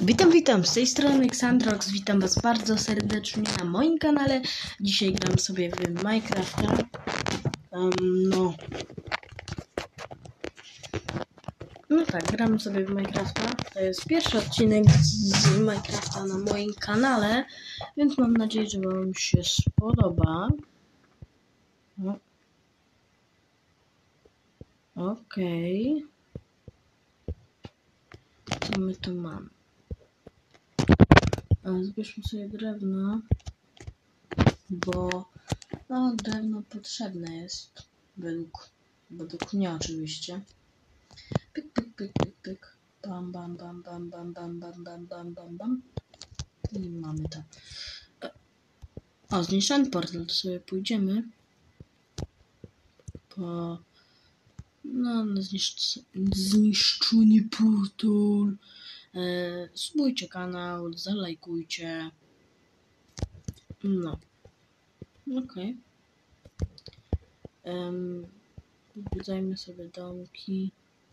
Witam, z tej strony Aleksandrox, witam was bardzo serdecznie na moim kanale. Dzisiaj gram sobie w Minecrafta. No tak, gram sobie w Minecrafta. To jest pierwszy odcinek z Minecrafta na moim kanale, więc mam nadzieję, że wam się spodoba. No. Okej. Co my tu mamy? Zbierzmy sobie drewno, bo drewno potrzebne jest według mnie oczywiście. Pyk, pyk, pyk, pyk, pyk. Bam, bam, bam, bam, bam, bam, bam, bam, bam, bam, bam. I mamy to. Zniszczony portal, to sobie pójdziemy po zniszczony portal. Subujcie kanał, zalajkujcie. Okej. Zwiedzajmy sobie domki.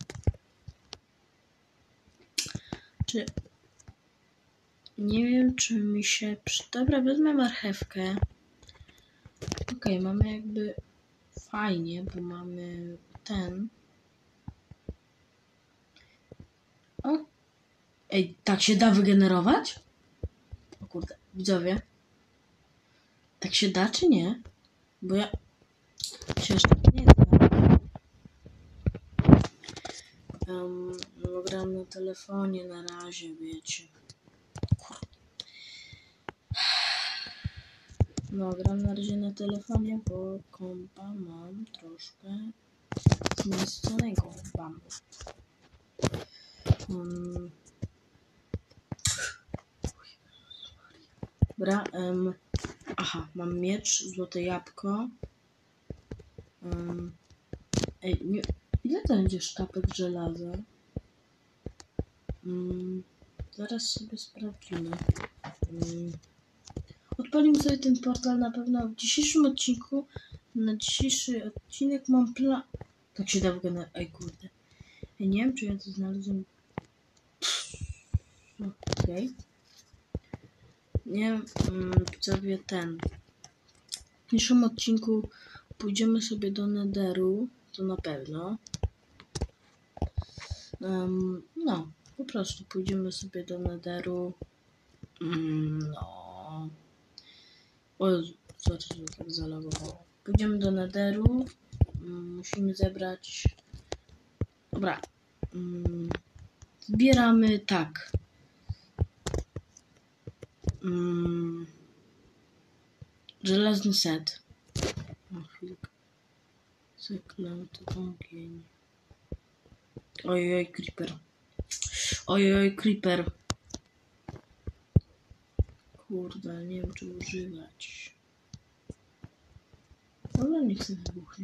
Nie wiem, czy mi się... Dobra, wezmę marchewkę. Okej, mamy jakby... Fajnie, bo mamy ten... Ej, tak się da wygenerować? O kurde, widzowie. Tak się da, czy nie? Bo ja się jeszcze nie znam. Gram na telefonie na razie, wiecie. Gram na razie na telefonie, bo kompa mam troszkę zmieścionego. Dobra, mam miecz, złote jabłko. Ile to będzie sztabek żelaza? Zaraz sobie sprawdzimy. Odpalimy sobie ten portal na pewno w dzisiejszym odcinku. Na dzisiejszy odcinek mam plan. Tak się da wyglądać. Ej, kurde. Ja nie wiem, czy ja to znalazłem. Okej. Nie wiem, sobie ten. W dzisiejszym odcinku pójdziemy sobie do Netheru. To na pewno. Po prostu pójdziemy sobie do Netheru. O, co to tak zalogowało? Pójdziemy do Netheru. Musimy zebrać... Dobra. Zbieramy tak. Żelazny set. Chwilkę. Zaklęty ogień. Ojoj, creeper. Ojoj, creeper. Kurde, nie wiem, czy używać. Ale niech sobie wybuchnie.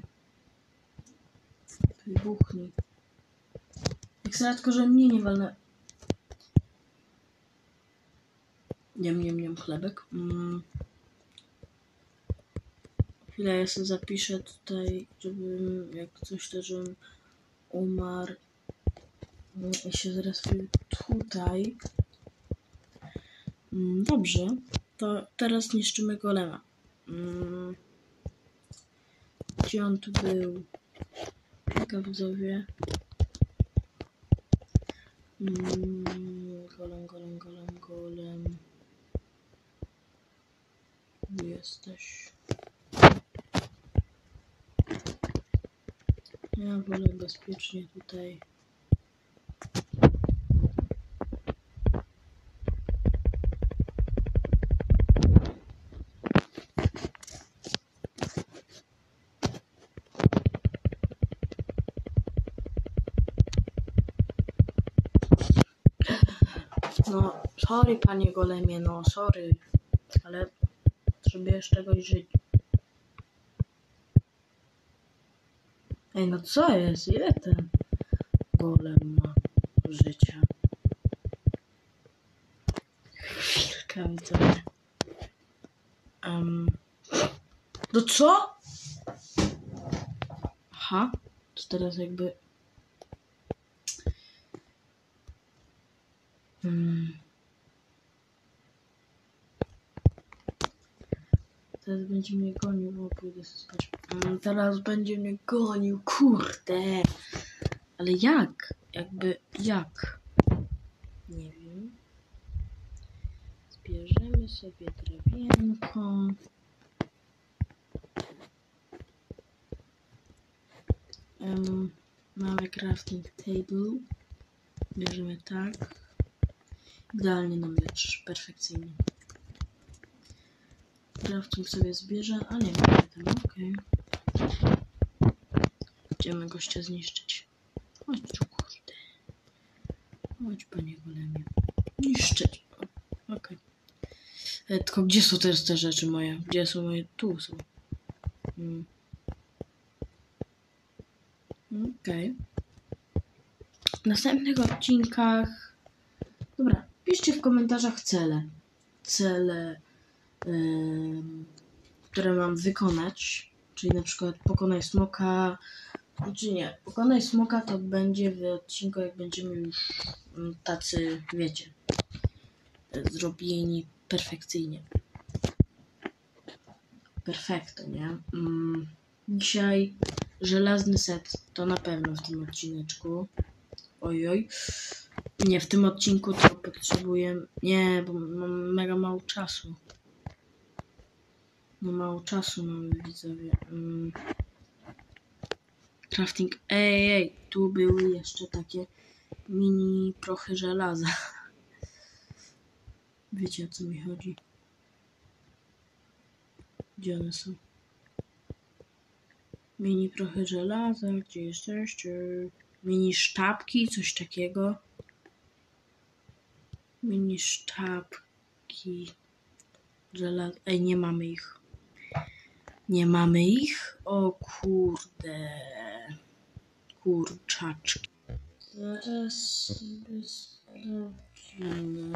Wybuchnij. Jak sobie tylko, że mnie nie walnę. Nie chlebek. Chwilę, ja sobie zapiszę tutaj, żebym jak coś to, żebym umarł. Ja się zaraz tutaj. Dobrze, to teraz niszczymy golema. Gdzie on tu był? Jaka widzowie? Golem. Gdzie jesteś? Ja wolę bezpiecznie tutaj. Sorry panie golemie, sorry, ale potrzebujesz czegoś żyć. Ej, co jest? Ile ten golem ma życia? Chwilkę, widzowie. Co? Aha, to teraz jakby... Teraz będzie mnie gonił, bo pójdę sobie spać. Teraz będzie mnie gonił, kurde. Ale jak? Jak? Nie wiem. Zbierzemy sobie drewienko. Mamy crafting table. Bierzemy tak. Idealnie nam leczy, perfekcyjnie. Crafting sobie zbierze, a nie wiem, okej. Idziemy gościa zniszczyć. Chodź tu, kurde. Chodź, panie golemie. Niszczyć. Okej. Tylko gdzie są teraz te rzeczy moje? Gdzie są moje? Tu są. Okej. W następnych odcinkach... Dobra, piszcie w komentarzach cele, które mam wykonać. Czyli na przykład pokonaj smoka. Czy nie? Pokonaj smoka to będzie w odcinku, jak będziemy już tacy, wiecie, zrobieni perfekcyjnie. Perfekto, nie? Dzisiaj żelazny set to na pewno w tym odcineczku. Ojoj. Nie, w tym odcinku to potrzebuję... Nie, bo mam mega mało czasu. No mało czasu mamy, widzowie. Crafting... Ej, tu były jeszcze takie mini prochy żelaza. Wiecie, o co mi chodzi. Gdzie one są? Mini prochy żelaza, gdzie jesteście? Mini sztabki, coś takiego. Mini sztabki żelaza. Ej, nie mamy ich. Nie mamy ich? O kurde. Kurczaczki. Zaraz sobie sprawdzimy.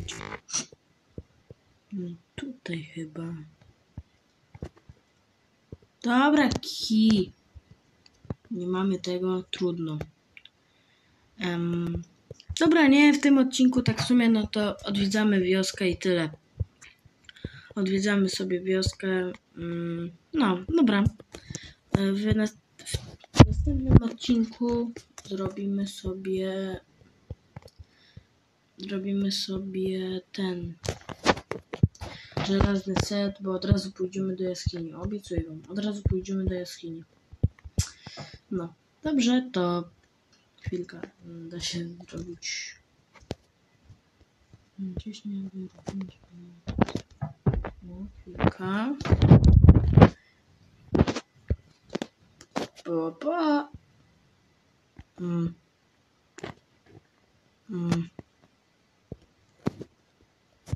No tutaj chyba. Dobra, nie mamy tego, trudno. Dobra, nie, w tym odcinku tak w sumie, no to odwiedzamy wioskę i tyle. Odwiedzamy sobie wioskę. No, dobra. W następnym odcinku zrobimy sobie ten żelazny set, bo od razu pójdziemy do jaskini. Obiecuję wam, od razu pójdziemy do jaskini. No, dobrze, to chwilka, da się zrobić. Gdzieś nie wiem. No, chwilka. Pa.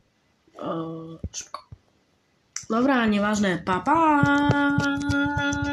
Szybko. Dobra, nieważne. Pa.